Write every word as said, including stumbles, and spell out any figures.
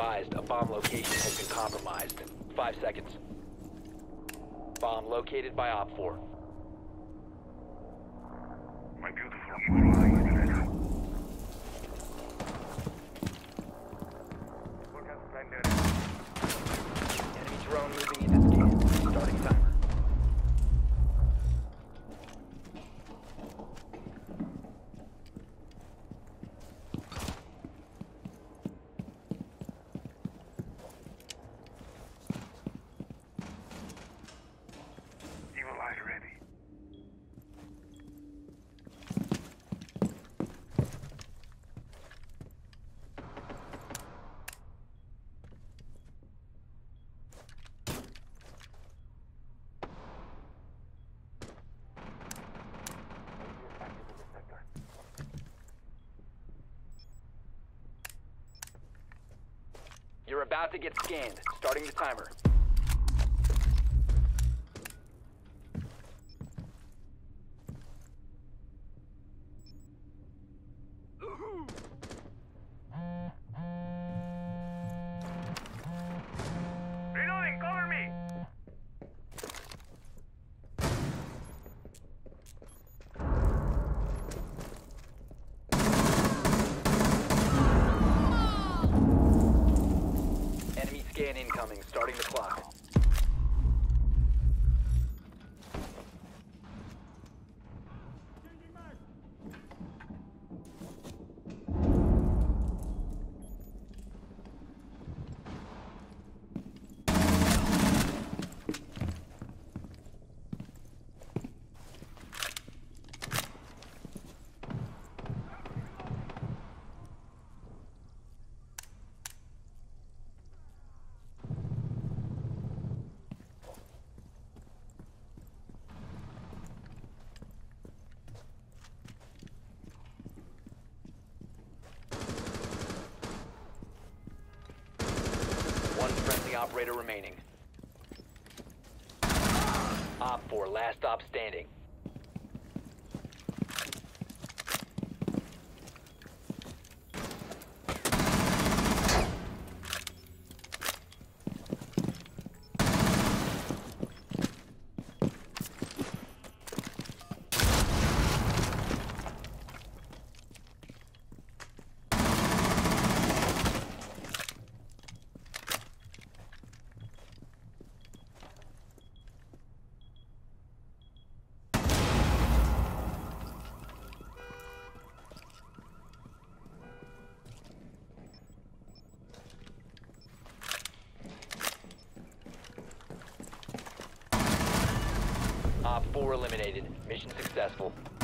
advised, a bomb location has been compromised. Five seconds. Bomb located by Op four. My beautiful evil eye is ready. Enemy drone moving into scan. Starting timer. Evil eye ready. You're about to get scanned. Starting the timer. Reloading, cover me! Enemy scan incoming. Starting the clock. One friendly operator remaining. Op four, last stop standing. Op four eliminated. Mission successful.